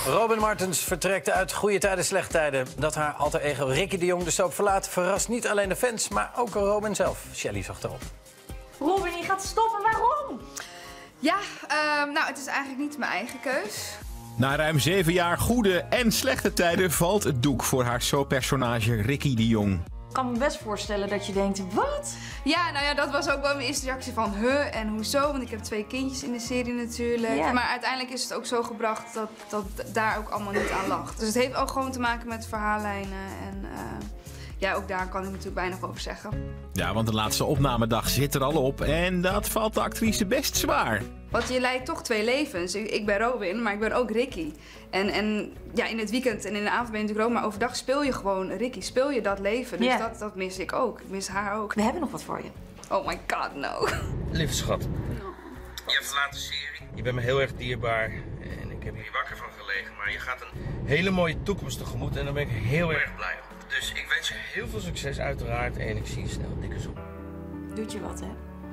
Robin Martens vertrekt uit Goede Tijden, Slechte Tijden. Dat haar alter ego Ricky de Jong de soap verlaat... verrast niet alleen de fans, maar ook Robin zelf. Shelley zag erop. Robin, je gaat stoppen. Waarom? Ja, nou, het is eigenlijk niet mijn eigen keus. Na ruim 7 jaar goede en slechte tijden valt het doek voor haar soappersonage Ricky de Jong. Ik kan me best voorstellen dat je denkt, wat? Ja, nou ja, dat was ook wel mijn eerste reactie van en hoezo? Want ik heb 2 kindjes in de serie natuurlijk. Ja. Maar uiteindelijk is het ook zo gebracht dat daar ook allemaal niet aan lag. Dus het heeft ook gewoon te maken met verhaallijnen en ja, ook daar kan ik natuurlijk weinig over zeggen. Ja, want de laatste opnamedag zit er al op en dat valt de actrice best zwaar. Want je leidt toch 2 levens. Ik ben Robin, maar ik ben ook Ricky. En ja, in het weekend en in de avond ben je natuurlijk Robin, maar overdag speel je gewoon Ricky. Speel je dat leven. Dus Ja. dat mis ik ook. Ik mis haar ook. We hebben nog wat voor je. Oh my god, no. Lieve schat, je verlaat de serie. Je bent me heel erg dierbaar en ik heb hier wakker van gelegen. Maar je gaat een hele mooie toekomst tegemoet en daar ben ik heel erg blij om. Dus ik wens je heel veel succes uiteraard en ik zie je snel. Dikke zoen. Doet je wat, hè?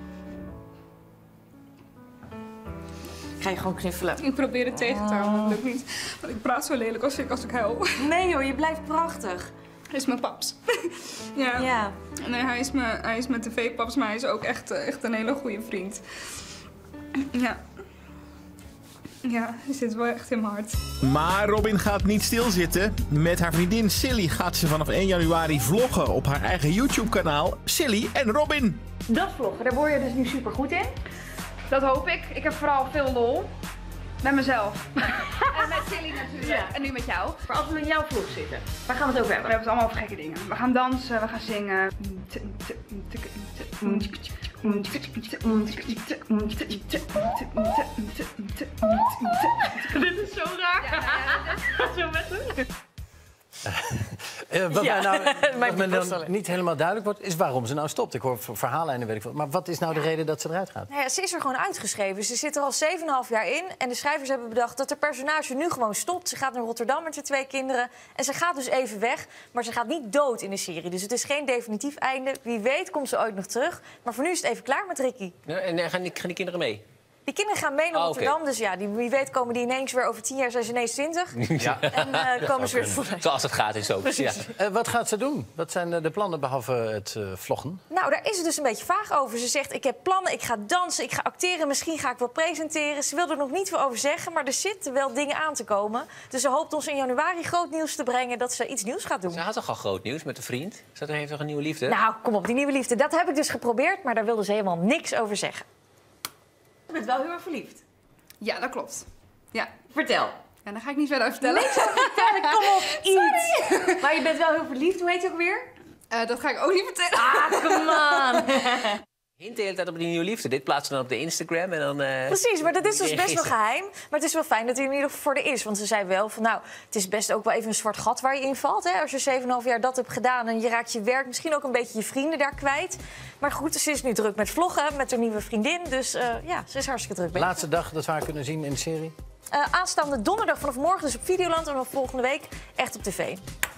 Ik ga je gewoon knuffelen. Ik probeer het tegen te houden, maar het lukt niet. Want ik praat zo lelijk als ik huil. Nee joh, je blijft prachtig. Hij is mijn paps. Ja. Ja. Nee, hij is mijn tv-paps, maar hij is ook echt een hele goede vriend. Ja. Ja, hij zit wel echt in mijn hart. Maar Robin gaat niet stilzitten. Met haar vriendin Silly gaat ze vanaf 1 januari vloggen op haar eigen YouTube-kanaal Silly en Robin. Dat vloggen, daar word je dus nu super goed in. Dat hoop ik. Ik heb vooral veel lol. Met mezelf. En met Silly natuurlijk. Ja. En nu met jou. Maar als we in jouw vlog zitten, waar gaan we het over We hebben? hebben het allemaal over gekke dingen. We gaan dansen, we gaan zingen. Dit is zo raar. Zo met Wat Ja, mij mijn dan voorstellen. niet helemaal duidelijk wordt, is waarom ze nou stopt. Ik hoor verhaallijnen, weet ik veel. Maar wat is nou de reden dat ze eruit gaat? Nou ja, ze is er gewoon uitgeschreven. Ze zit er al 7,5 jaar in. En de schrijvers hebben bedacht dat de personage nu gewoon stopt. Ze gaat naar Rotterdam met zijn 2 kinderen. En ze gaat dus even weg. Maar ze gaat niet dood in de serie. Dus het is geen definitief einde. Wie weet komt ze ooit nog terug. Maar voor nu is het even klaar met Ricky. Ja, en gaan die kinderen mee? Die kinderen gaan mee naar Oh, Rotterdam. oké. Dus ja, wie weet komen die ineens weer over 10 jaar. Zijn ze ineens 20. Ja. En komen ze weer voor. Zoals het gaat in soap. Ja. Wat gaat ze doen? Wat zijn de plannen behalve het vloggen? Nou, daar is het dus een beetje vaag over. Ze zegt, ik heb plannen, ik ga dansen, ik ga acteren. Misschien ga ik wel presenteren. Ze wil er nog niet veel over zeggen, maar er zitten wel dingen aan te komen. Dus ze hoopt ons in januari groot nieuws te brengen dat ze iets nieuws gaat doen. Ze had toch al groot nieuws met een vriend? Ze heeft toch een nieuwe liefde? Nou, kom op, die nieuwe liefde. Dat heb ik dus geprobeerd, maar daar wilde ze helemaal niks over zeggen. Je bent wel heel erg verliefd. Ja, dat klopt. Ja. Vertel. En daar ga ik niet verder over vertellen. Vertel, kom op, iets. Maar je bent wel heel verliefd, hoe heet je ook weer? Dat ga ik ook niet vertellen. Ah, come on. Hint de hele tijd op die nieuwe liefde. Dit plaatsen dan op de Instagram en dan... Precies, maar dat is dus best wel gisteren. geheim. Maar het is wel fijn dat hij in ieder geval voor er is. Want ze zei wel van, nou, het is best ook wel even een zwart gat waar je in valt. Hè? Als je 7,5 jaar dat hebt gedaan en je raakt je werk, misschien ook een beetje je vrienden daar kwijt. Maar goed, ze is nu druk met vloggen, met haar nieuwe vriendin. Dus ja, ze is hartstikke druk bezig. Laatste dag dat we haar kunnen zien in de serie? Aanstaande donderdag vanaf morgen dus op Videoland en dan volgende week echt op tv.